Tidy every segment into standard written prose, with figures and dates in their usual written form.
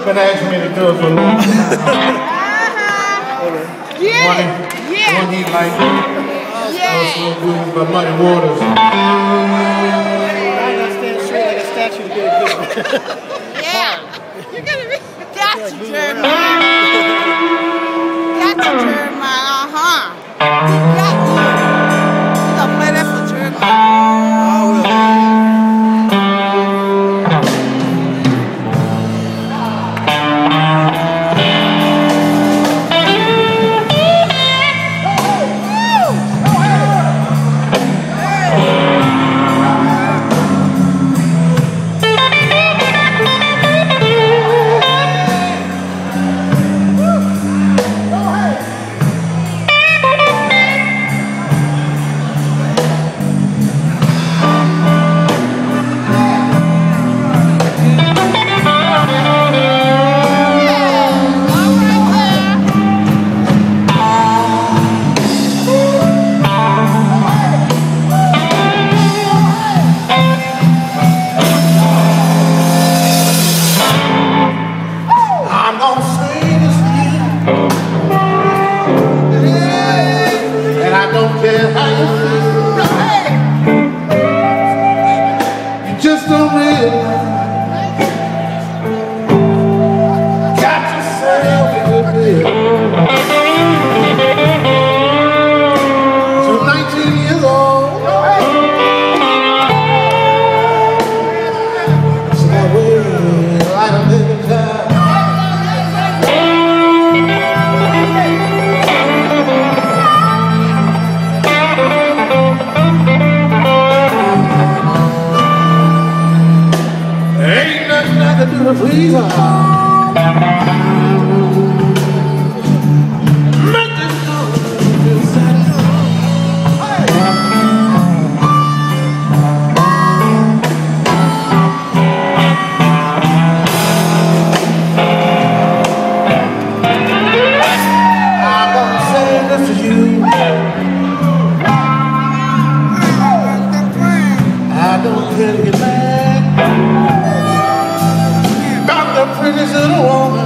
been asking me to do it for a long time. One he liked. Also good by Muddy Waters. I stand straight like a statue to get a good Yeah. You're gonna be. Gotcha, Jeremiah. Gotcha, Jeremiah. You got me. You gonna play that for Jeremiah? Just don't realize. Got yourself a good deal. So 19 years old. So that way, like a little child. Please, make this song feel I'm gonna say this to you. I don't care to get mad. The prettiest little woman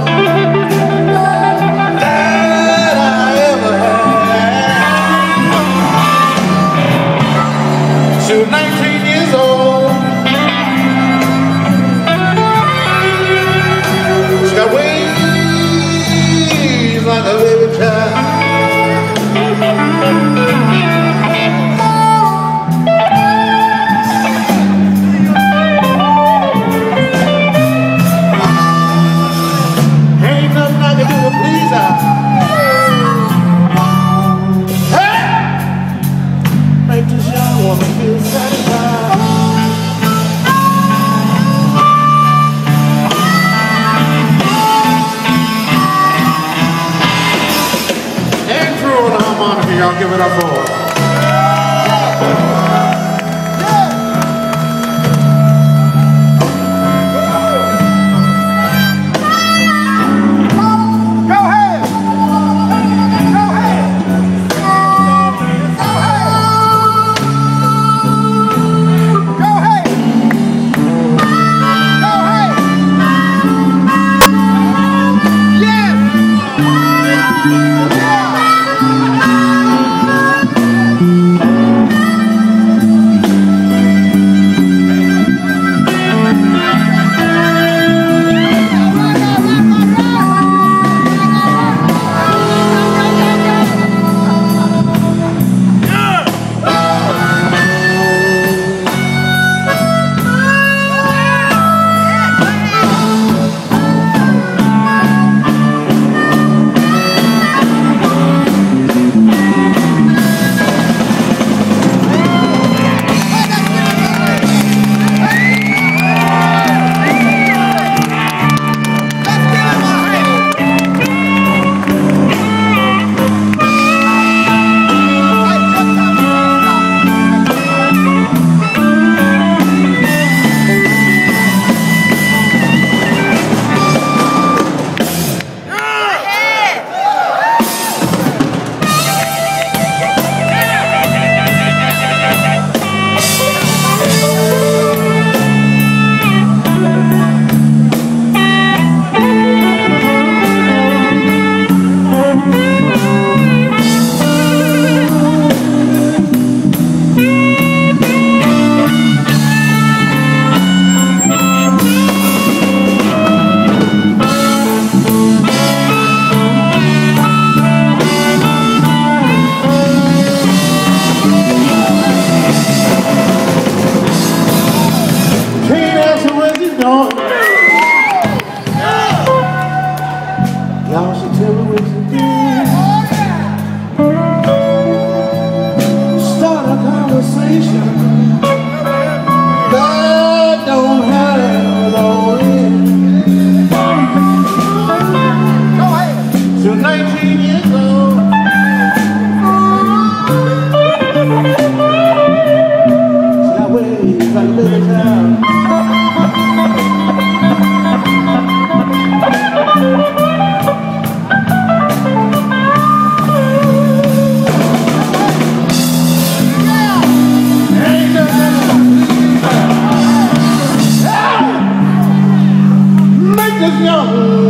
that I ever had. She was 19 years old. She got ways like a baby child. Y'all give it up for us. 19 years old. She got ways like a little child. Make this young